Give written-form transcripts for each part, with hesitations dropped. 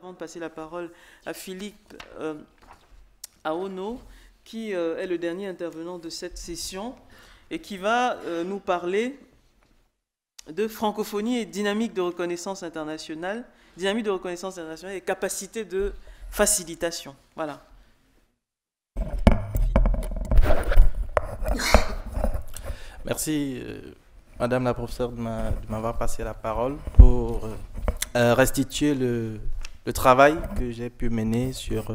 avant de passer la parole à Philippe Aono, qui est le dernier intervenant de cette session et qui va nous parler de francophonie et dynamique de reconnaissance internationale, et capacité de facilitation. Voilà. Merci, Madame la professeure, de m'avoir passé la parole pour restituer le travail que j'ai pu mener sur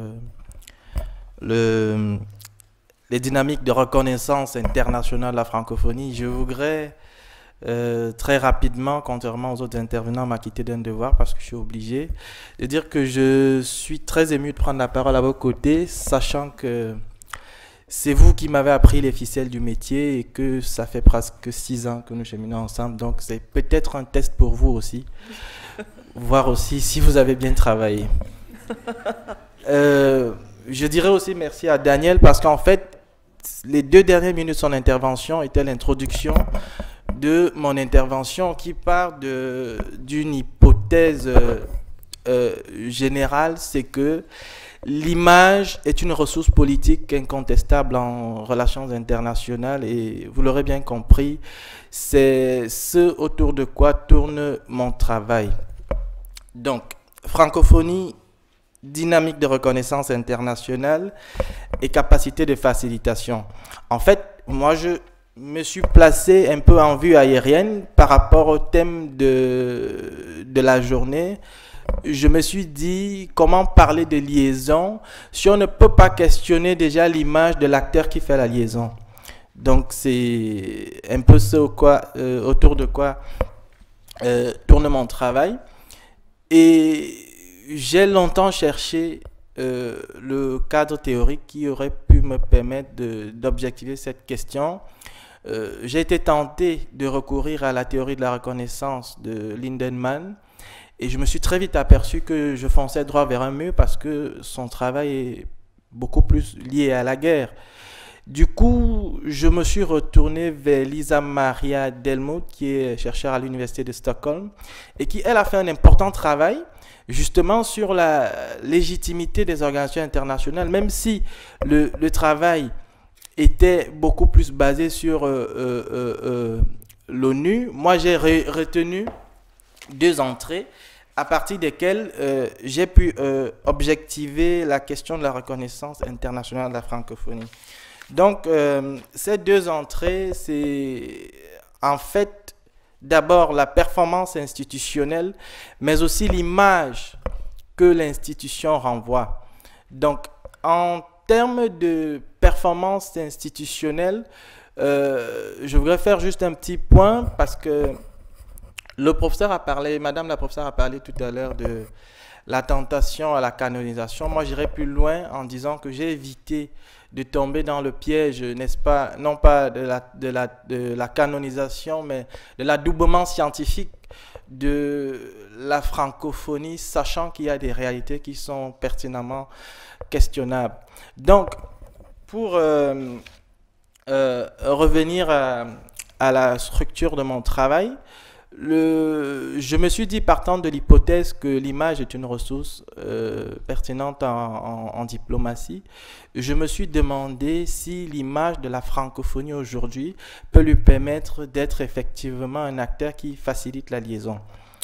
les dynamiques de reconnaissance internationale de la francophonie. Je voudrais très rapidement, contrairement aux autres intervenants, m'acquitter d'un devoir parce que je suis obligé de dire que je suis très ému de prendre la parole à vos côtés, sachant que c'est vous qui m'avez appris les ficelles du métier et que ça fait presque 6 ans que nous cheminons ensemble. Donc, c'est peut-être un test pour vous aussi, voir aussi si vous avez bien travaillé. Je dirais aussi merci à Daniel parce qu'en fait, les 2 dernières minutes de son intervention étaient l'introduction de mon intervention qui part d'une hypothèse générale, c'est que l'image est une ressource politique incontestable en relations internationales et vous l'aurez bien compris, c'est ce autour de quoi tourne mon travail. Donc, francophonie, dynamique de reconnaissance internationale et capacité de facilitation. En fait, moi je me suis placé un peu en vue aérienne par rapport au thème de la journée. Je me suis dit, comment parler de liaison si on ne peut pas questionner déjà l'image de l'acteur qui fait la liaison. Donc, c'est un peu ce autour de quoi tourne mon travail. Et j'ai longtemps cherché le cadre théorique qui aurait pu me permettre d'objectiver cette question. J'ai été tenté de recourir à la théorie de la reconnaissance de Lindemann et je me suis très vite aperçu que je fonçais droit vers un mur parce que son travail est beaucoup plus lié à la guerre. Du coup, je me suis retourné vers Lisa Maria Delmuth, qui est chercheure à l'université de Stockholm et qui, elle, a fait un important travail justement sur la légitimité des organisations internationales, même si le travail était beaucoup plus basé sur l'ONU. Moi, j'ai retenu 2 entrées à partir desquelles j'ai pu objectiver la question de la reconnaissance internationale de la francophonie. Donc, ces 2 entrées, c'est en fait d'abord la performance institutionnelle, mais aussi l'image que l'institution renvoie. Donc, en termes de performance institutionnelle, je voudrais faire juste un petit point parce que le professeur a parlé, Madame la professeure a parlé tout à l'heure de la tentation à la canonisation. Moi, j'irai plus loin en disant que j'ai évité de tomber dans le piège, n'est-ce pas, non pas de la canonisation, mais de l'adoubement scientifique de la francophonie, sachant qu'il y a des réalités qui sont pertinemment questionnables. Donc, pour revenir à la structure de mon travail, je me suis dit, partant de l'hypothèse que l'image est une ressource pertinente en diplomatie, je me suis demandé si l'image de la francophonie aujourd'hui peut lui permettre d'être effectivement un acteur qui facilite la liaison.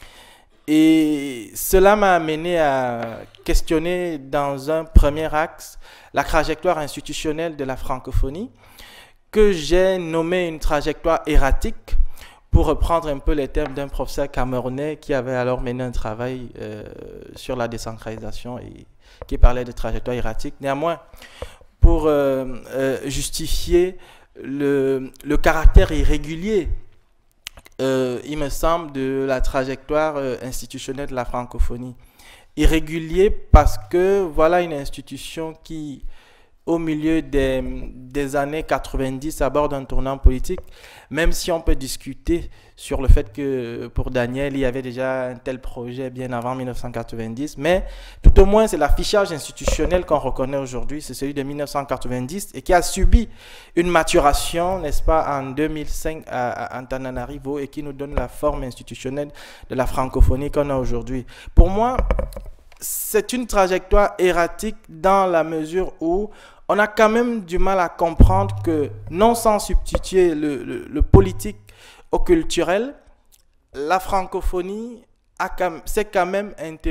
Et cela m'a amené à questionner dans un premier axe la trajectoire institutionnelle de la francophonie, que j'ai nommé une trajectoire erratique, pour reprendre un peu les termes d'un professeur camerounais qui avait alors mené un travail sur la décentralisation et qui parlait de trajectoire erratique. Néanmoins, pour justifier le caractère irrégulier, il me semble, de la trajectoire institutionnelle de la francophonie. Irrégulier parce que voilà une institution qui, au milieu des années 90, aborde un tournant politique, même si on peut discuter sur le fait que pour Daniel, il y avait déjà un tel projet bien avant 1990, mais tout au moins, c'est l'affichage institutionnel qu'on reconnaît aujourd'hui, c'est celui de 1990 et qui a subi une maturation, n'est-ce pas, en 2005 à Antananarivo et qui nous donne la forme institutionnelle de la francophonie qu'on a aujourd'hui. Pour moi, c'est une trajectoire erratique dans la mesure où on a quand même du mal à comprendre que, non sans substituer le politique au culturel, la francophonie s'est quand même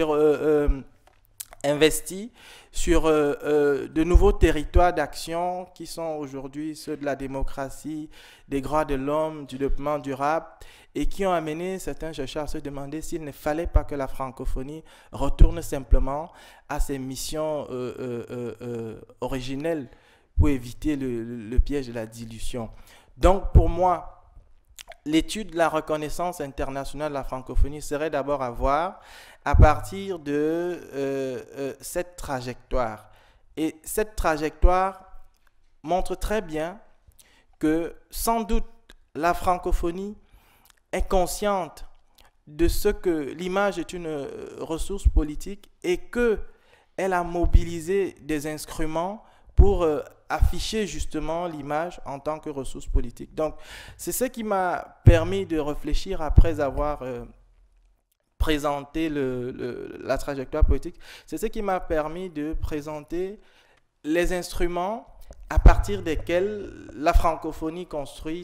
investi sur de nouveaux territoires d'action qui sont aujourd'hui ceux de la démocratie, des droits de l'homme, du développement durable, et qui ont amené certains chercheurs à se demander s'il ne fallait pas que la francophonie retourne simplement à ses missions originelles pour éviter le piège de la dilution. Donc pour moi, l'étude de la reconnaissance internationale de la francophonie serait d'abord à voir à partir de cette trajectoire. Et cette trajectoire montre très bien que sans doute la francophonie est consciente de ce que l'image est une ressource politique et qu'elle a mobilisé des instruments pour afficher justement l'image en tant que ressource politique. Donc, c'est ce qui m'a permis de réfléchir après avoir présenté la trajectoire politique. C'est ce qui m'a permis de présenter les instruments à partir desquels la francophonie construit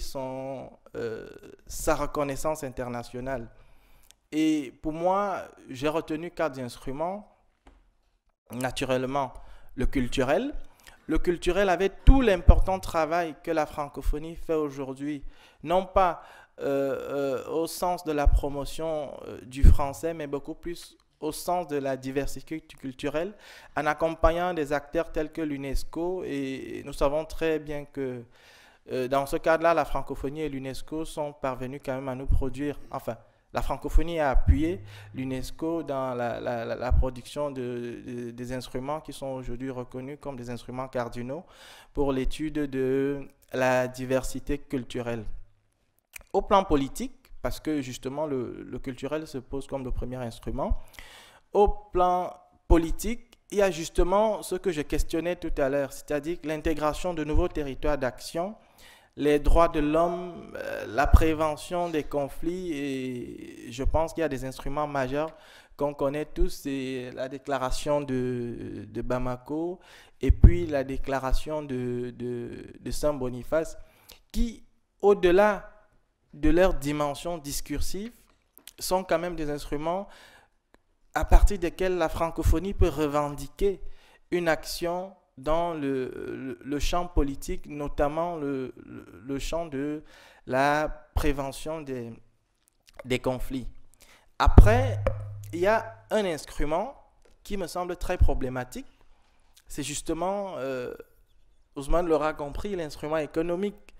sa reconnaissance internationale. Et pour moi, j'ai retenu 4 instruments. Naturellement, le culturel. Le culturel avait tout l'important travail que la francophonie fait aujourd'hui, non pas au sens de la promotion du français, mais beaucoup plus au sens de la diversité culturelle, en accompagnant des acteurs tels que l'UNESCO. Et nous savons très bien que dans ce cadre-là, la francophonie et l'UNESCO sont parvenus quand même à nous produire, enfin, la francophonie a appuyé l'UNESCO dans la production des instruments qui sont aujourd'hui reconnus comme des instruments cardinaux pour l'étude de la diversité culturelle. Au plan politique, parce que justement le culturel se pose comme le premier instrument, au plan politique, il y a justement ce que je questionnais tout à l'heure, c'est-à-dire l'intégration de nouveaux territoires d'action, les droits de l'homme, la prévention des conflits, et je pense qu'il y a des instruments majeurs qu'on connaît tous, c'est la déclaration de Bamako et puis la déclaration de Saint-Boniface, qui, au-delà de leur dimension discursive, sont quand même des instruments à partir desquels la francophonie peut revendiquer une action dans le champ politique, notamment le champ de la prévention des conflits. Après, il y a un instrument qui me semble très problématique. C'est justement, Ousmane l'aura compris, l'instrument économique.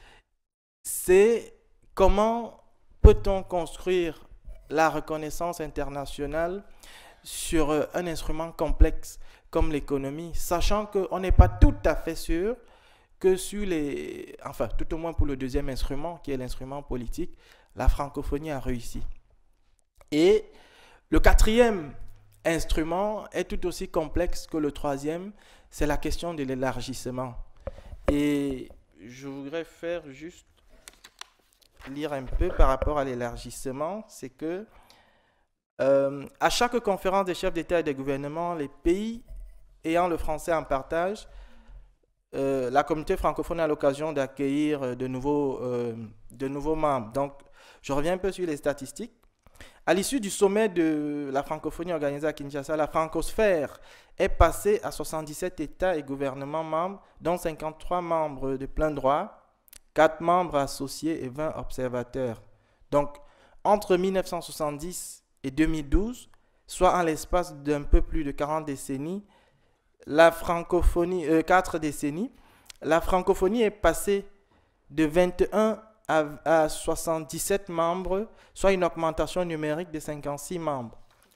C'est comment peut-on construire la reconnaissance internationale sur un instrument complexe comme l'économie, sachant qu'on n'est pas tout à fait sûr que sur enfin, tout au moins pour le deuxième instrument, qui est l'instrument politique, la francophonie a réussi. Et le quatrième instrument est tout aussi complexe que le troisième, c'est la question de l'élargissement. Et je voudrais faire juste lire un peu par rapport à l'élargissement, c'est que à chaque conférence des chefs d'État et de gouvernement, les pays ayant le français en partage, la communauté francophone a l'occasion d'accueillir de nouveaux membres. Donc, je reviens un peu sur les statistiques. À l'issue du sommet de la francophonie organisé à Kinshasa, la francosphère est passée à 77 États et gouvernements membres, dont 53 membres de plein droit, 4 membres associés et 20 observateurs. Donc, entre 1970 et 2012, soit en l'espace d'un peu plus de 40 décennies, 4 décennies, la francophonie est passée de 21 à 77 membres, soit une augmentation numérique de 56 membres.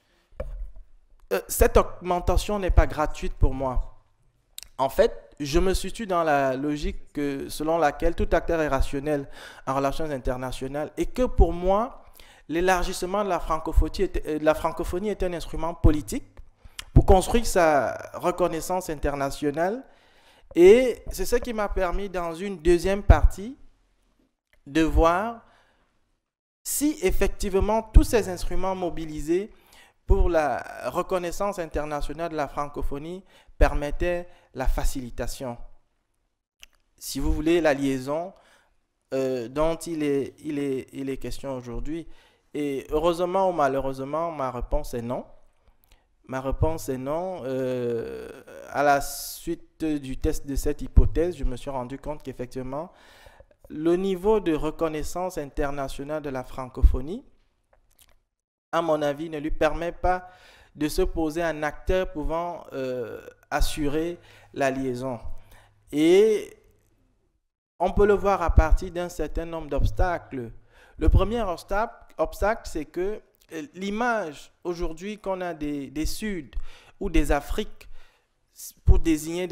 Cette augmentation n'est pas gratuite pour moi. En fait, je me situe dans la logique selon laquelle tout acteur est rationnel en relations internationales et que pour moi, l'élargissement de la francophonie est un instrument politique pour construire sa reconnaissance internationale. Et c'est ce qui m'a permis, dans une deuxième partie, de voir si effectivement tous ces instruments mobilisés pour la reconnaissance internationale de la francophonie permettait la facilitation. Si vous voulez, la liaison dont il est question aujourd'hui. Et heureusement ou malheureusement, ma réponse est non. Ma réponse est non. À la suite du test de cette hypothèse, je me suis rendu compte qu'effectivement, le niveau de reconnaissance internationale de la francophonie, à mon avis, ne lui permet pas de se poser un acteur pouvant assurer la liaison. Et on peut le voir à partir d'un certain nombre d'obstacles. Le premier obstacle, c'est que l'image aujourd'hui qu'on a des Suds ou des Afriques pour désigner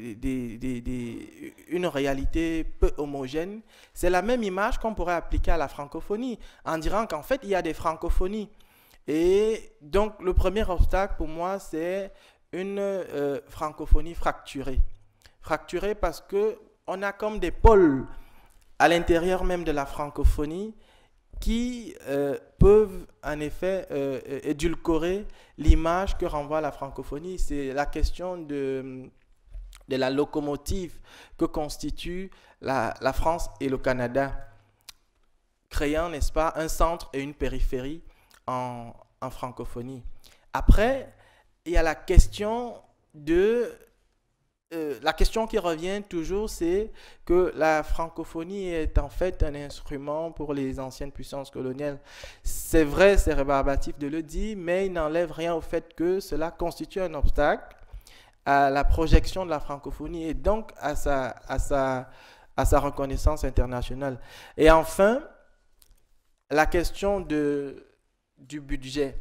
une réalité peu homogène, c'est la même image qu'on pourrait appliquer à la francophonie en disant qu'en fait, il y a des francophonies. Et donc, le premier obstacle pour moi, c'est une francophonie fracturée. Fracturée parce qu'on a comme des pôles à l'intérieur même de la francophonie qui peuvent en effet édulcorer l'image que renvoie la francophonie. C'est la question de la locomotive que constituent la France et le Canada, créant, n'est-ce pas, un centre et une périphérie en francophonie. Après, il y a la question la question qui revient toujours, c'est que la francophonie est en fait un instrument pour les anciennes puissances coloniales. C'est vrai, c'est rébarbatif de le dire, mais il n'enlève rien au fait que cela constitue un obstacle à la projection de la francophonie et donc à sa reconnaissance internationale. Et enfin, la question du budget.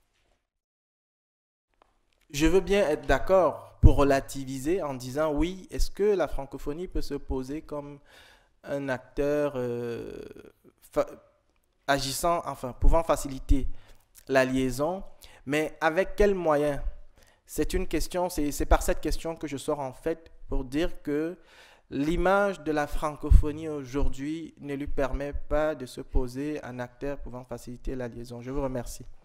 Je veux bien être d'accord pour relativiser en disant oui, est-ce que la francophonie peut se poser comme un acteur agissant, enfin, pouvant faciliter la liaison, mais avec quels moyens? C'est une question, c'est par cette question que je sors en fait pour dire que l'image de la francophonie aujourd'hui ne lui permet pas de se poser un acteur pouvant faciliter la liaison. Je vous remercie.